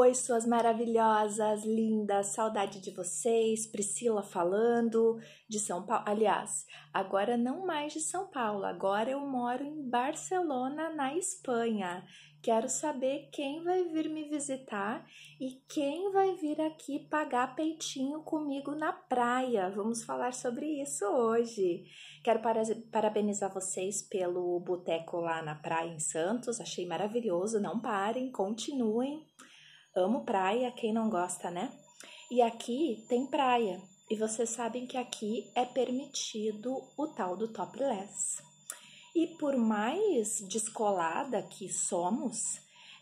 Oi, suas maravilhosas, lindas, saudade de vocês, Priscila falando de São Paulo. Aliás, agora não mais de São Paulo, agora eu moro em Barcelona, na Espanha. Quero saber quem vai vir me visitar e quem vai vir aqui pagar peitinho comigo na praia. Vamos falar sobre isso hoje. Quero parabenizar vocês pelo boteco lá na praia em Santos, achei maravilhoso, não parem, continuem. Amo praia, quem não gosta, né? E aqui tem praia. E vocês sabem que aqui é permitido o tal do topless. E por mais descolada que somos,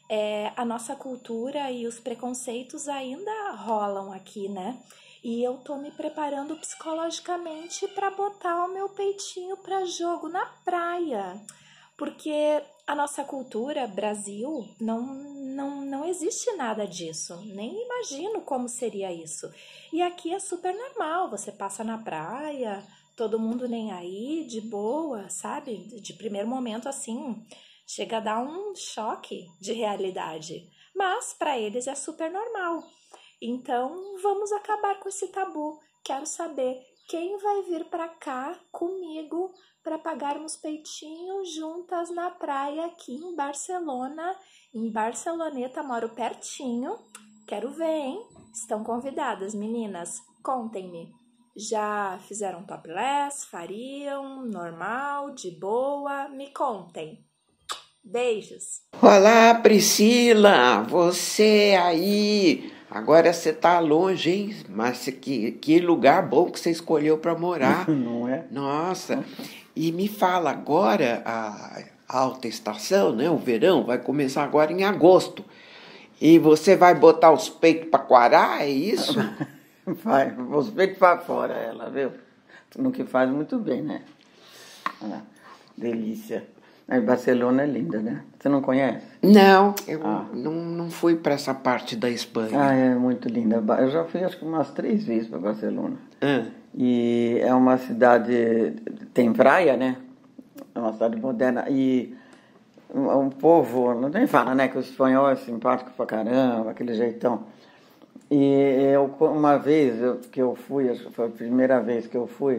a nossa cultura e os preconceitos ainda rolam aqui, né? E eu tô me preparando psicologicamente para botar o meu peitinho para jogo na praia. Porque a nossa cultura, Brasil, não existe nada disso. Nem imagino como seria isso. E aqui é super normal, você passa na praia, todo mundo nem aí, de boa, sabe? De primeiro momento, assim, chega a dar um choque de realidade. Mas para eles é super normal. Então, vamos acabar com esse tabu. Quero saber quem vai vir para cá comigo para pagarmos peitinho juntas na praia aqui em Barcelona. Em Barceloneta, moro pertinho. Quero ver, hein? Estão convidadas, meninas. Contem-me. Já fizeram topless? Fariam? Normal? De boa? Me contem. Beijos. Olá, Priscila, você aí. Agora você tá longe, hein? Mas que lugar bom que você escolheu para morar. Não é? Nossa. E me fala, agora a alta estação, né? O verão vai começar agora em agosto. E você vai botar os peitos para quarar, é isso? Vai, os peitos para fora, ela, viu? No que faz muito bem, né? Ah, delícia. A Barcelona é linda, né? Você não conhece? Não, eu não fui para essa parte da Espanha. Ah, é muito linda. Eu já fui acho que umas 3 vezes para Barcelona. Ah. E é uma cidade, tem praia, né? É uma cidade moderna. E um povo, não nem fala, né? Que o espanhol é simpático pra caramba, aquele jeitão. E uma vez que eu fui, acho que foi a primeira vez que eu fui,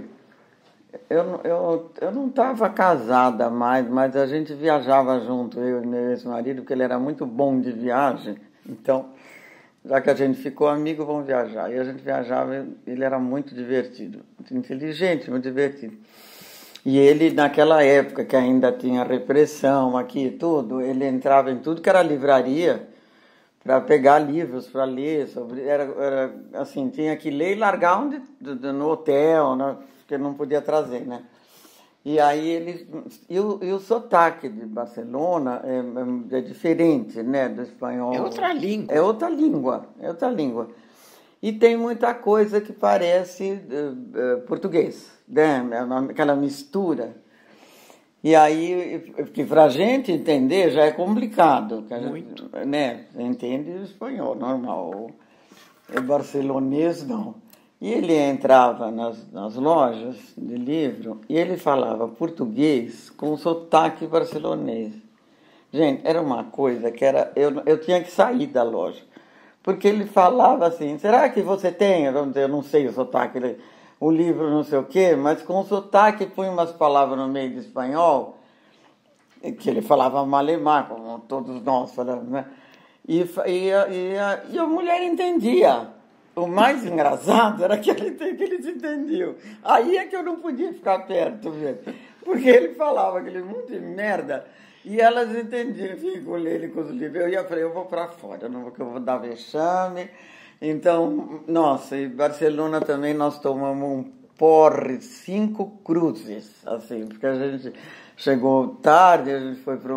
eu não estava casada mais, mas a gente viajava junto, eu e meu ex-marido, porque ele era muito bom de viagem. Então, já que a gente ficou amigo, vamos viajar. E a gente viajava, ele era muito divertido, muito inteligente, muito divertido. E ele, naquela época que ainda tinha repressão aqui e tudo, ele entrava em tudo que era livraria para pegar livros para ler sobre. Era assim, tinha que ler e largar no hotel, né? Porque não podia trazer, né? E aí ele. E o sotaque de Barcelona é diferente, né? Do espanhol. É outra língua. É outra língua. É outra língua. E tem muita coisa que parece português, né? Aquela mistura. E aí, que para a gente entender já é complicado. Muito. Né? Você entende o espanhol normal. O barcelonês não. E ele entrava nas lojas de livro e ele falava português com sotaque barcelonês. Gente, era uma coisa que era... Eu tinha que sair da loja. Porque ele falava assim, será que você tem? Eu não sei o sotaque, o livro não sei o quê, mas com o sotaque põe umas palavras no meio de espanhol, que ele falava malemar, como todos nós falamos, né? E a mulher entendia. O mais engraçado era que eles entendiam. Aí é que eu não podia ficar perto, velho. Porque ele falava aquele monte de merda e elas entendiam. Fico ele com os livros. Eu vou para fora, eu vou dar vexame. Então, nossa, em Barcelona também nós tomamos um porre, 5 cruzes, assim, porque a gente chegou tarde, a gente foi para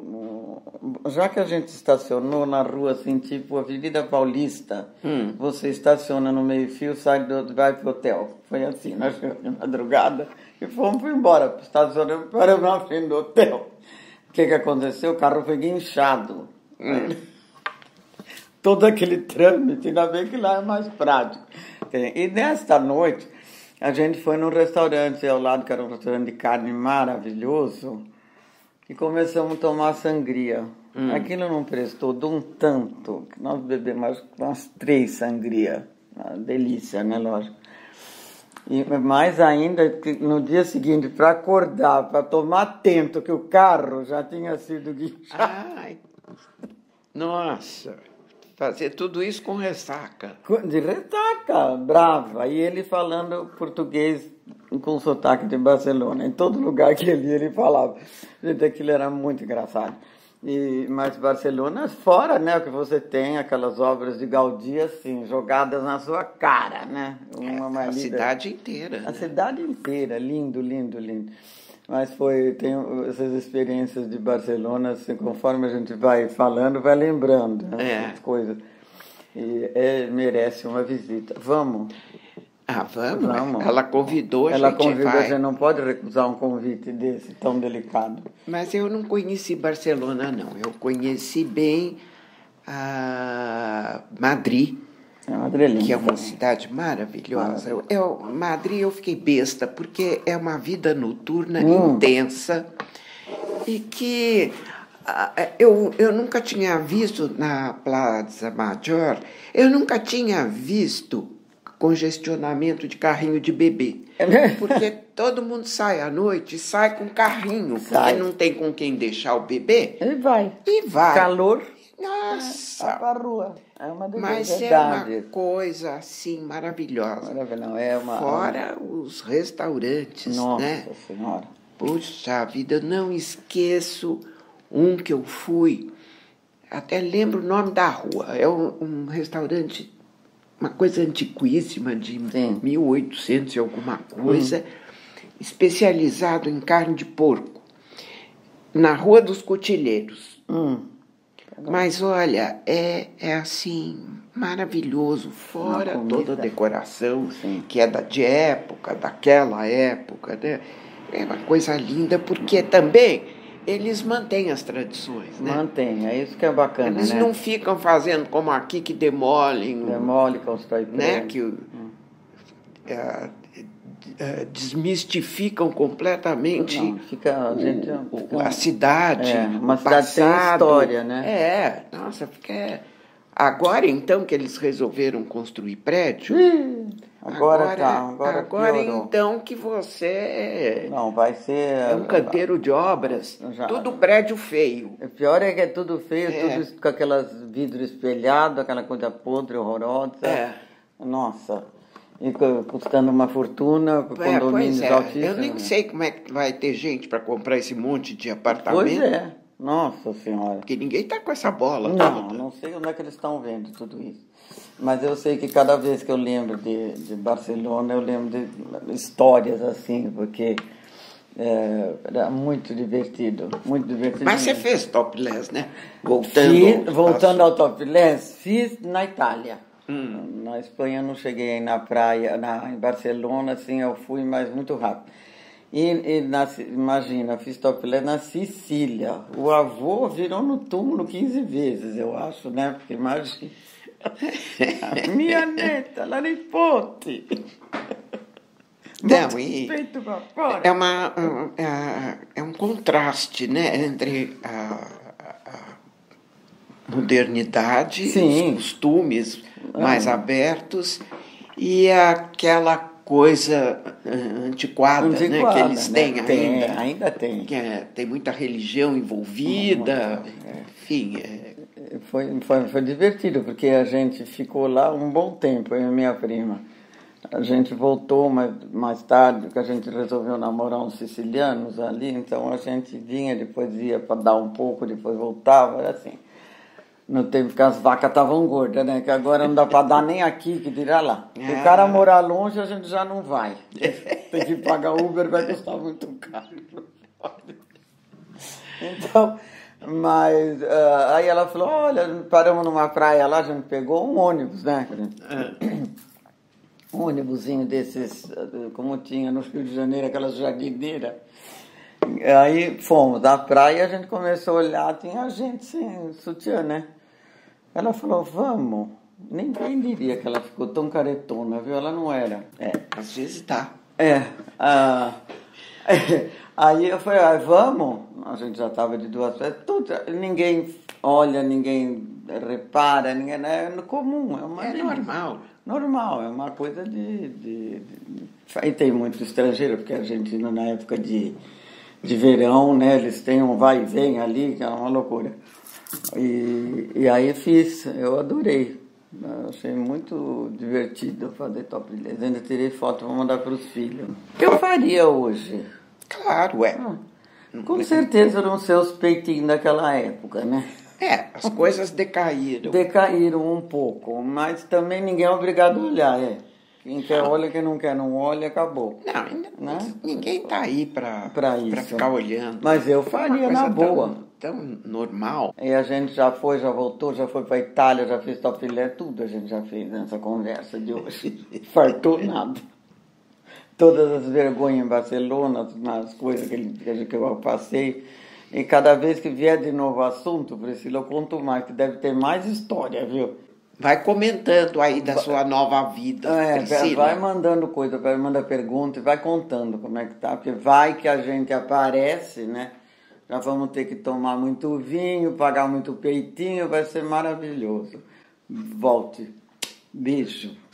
já que a gente estacionou na rua, assim, tipo Avenida Paulista, você estaciona no meio-fio, vai pro hotel. Foi assim, nós chegamos de madrugada e fomos embora, estacionamos para na frente do hotel. O que aconteceu? O carro foi guinchado. Todo aquele trâmite, ainda bem que lá é mais prático. E nesta noite, a gente foi num restaurante ao lado, que era um restaurante de carne maravilhoso, e começamos a tomar sangria. Aquilo não prestou de um tanto, que nós bebemos umas 3 sangrias. Uma delícia, né, lógico. E mais ainda, que no dia seguinte, para acordar, para tomar atento que o carro já tinha sido guinchado. Ai, nossa, fazer tudo isso com ressaca. De ressaca, brava. E ele falando português com sotaque de Barcelona. Em todo lugar que ele ia, ele falava. Gente, aquilo era muito engraçado. Mas Barcelona, fora, né, que você tem aquelas obras de Gaudí, assim, jogadas na sua cara, né? A cidade inteira. A cidade inteira, lindo, lindo, lindo. Mas tenho essas experiências de Barcelona, assim, conforme a gente vai falando, vai lembrando, né, as coisas. E merece uma visita. Vamos? Ah, vamos. Ela convidou, a gente vai. Você não pode recusar um convite desse, tão delicado. Mas eu não conheci Barcelona, não. Eu conheci bem Madrid, que é uma cidade maravilhosa. Madrid eu fiquei besta, porque é uma vida noturna intensa e que eu nunca tinha visto na Plaza Major, eu nunca tinha visto congestionamento de carrinho de bebê. Porque todo mundo sai à noite, sai com carrinho, porque não tem com quem deixar o bebê. E vai. Calor. Nossa. Vai pra rua. É uma delícia. Mas é uma coisa assim maravilhosa. Fora os restaurantes, Nossa né? Senhora. Puxa vida, eu não esqueço um que eu fui. Até lembro o nome da rua. É um restaurante, uma coisa antiquíssima, de 1800 e alguma coisa, especializado em carne de porco, na Rua dos Cotilheiros. Mas olha, é assim, maravilhoso, fora toda a decoração, que é daquela época, né? É uma coisa linda, porque também eles mantêm as tradições, né? Mantêm, é isso que é bacana, eles não ficam fazendo como aqui, que demolem, constrói prédio, né? Que desmistificam completamente a cidade, uma cidade sem história, né? Nossa, agora então que eles resolveram construir prédio, agora então que você não vai ser um canteiro de obras, tudo prédio feio. O pior é que é tudo feio, tudo com aquelas vidros espelhados, aquela coisa podre, horrorosa. Nossa. E custando uma fortuna, condomínios altíssimos. Eu nem sei como é que vai ter gente para comprar esse monte de apartamento. Pois é. Nossa Senhora. Porque ninguém está com essa bola. Não sei onde é que eles estão vendo tudo isso. Mas eu sei que cada vez que eu lembro de Barcelona, eu lembro de histórias assim, porque era muito divertido. Muito divertido. Mas você fez topless, né? Voltando ao topless, fiz na Itália. Na Espanha eu não cheguei na praia, em Barcelona, assim, eu fui, mas muito rápido. Imagina, fiz topless na Sicília. O avô virou no túmulo 15 vezes, eu acho, né? Porque imagina. A minha neta, la nipote. Não, é um contraste, né, entre a modernidade, os costumes mais abertos e aquela coisa antiquada, né, que eles têm ainda. Ainda tem. Tem muita religião envolvida, enfim. Foi divertido, porque a gente ficou lá um bom tempo, eu e minha prima. A gente voltou mais tarde, porque a gente resolveu namorar uns sicilianos ali, então a gente vinha, depois ia para dar um pouco, depois voltava, era assim. No tempo que as vacas estavam gordas, né? Que agora não dá para dar nem aqui, que dirá lá. Se o cara morar longe, a gente já não vai. Tem que pagar Uber, vai custar muito caro. Então, mas aí ela falou, olha, paramos numa praia lá, a gente pegou um ônibus, né? Um ônibusinho desses, como tinha no Rio de Janeiro, aquelas jardineiras. Aí fomos da praia, a gente começou a olhar, tinha gente sem sutiã, né? Ela falou, vamos. Ninguém diria que ela ficou tão caretona, viu? Ela não era. Às vezes tá. Aí eu falei, vamos. A gente já estava de duas festas, tudo. Ninguém olha, ninguém repara, ninguém, é comum. É normal. Normal, é uma coisa E tem muito estrangeiro, porque a Argentina, na época de verão, né, eles têm um vai e vem ali, que é uma loucura. E aí eu adorei. Eu achei muito divertido fazer topless. Ainda tirei foto para mandar para os filhos. Eu faria hoje. Claro, Com certeza eram seus peitinhos daquela época, né? As coisas decaíram. Decaíram um pouco, mas também ninguém é obrigado a olhar, Quem quer olha, quem não quer não olha, acabou. Não, né? Ninguém tá aí pra ficar olhando. Mas eu faria na boa. Tão normal. E a gente já voltou, já foi pra Itália, já fez topless, tudo a gente já fez nessa conversa de hoje. Fartou nada. Todas as vergonhas em Barcelona, nas coisas que eu passei. E cada vez que vier de novo o assunto, Priscila, eu conto mais, que deve ter mais história, viu? Vai comentando aí da sua nova vida, Priscila. Vai mandando coisa, vai mandando pergunta e vai contando como é que tá. Porque vai que a gente aparece, né? Já vamos ter que tomar muito vinho, pagar muito peitinho, vai ser maravilhoso. Volte. Beijo.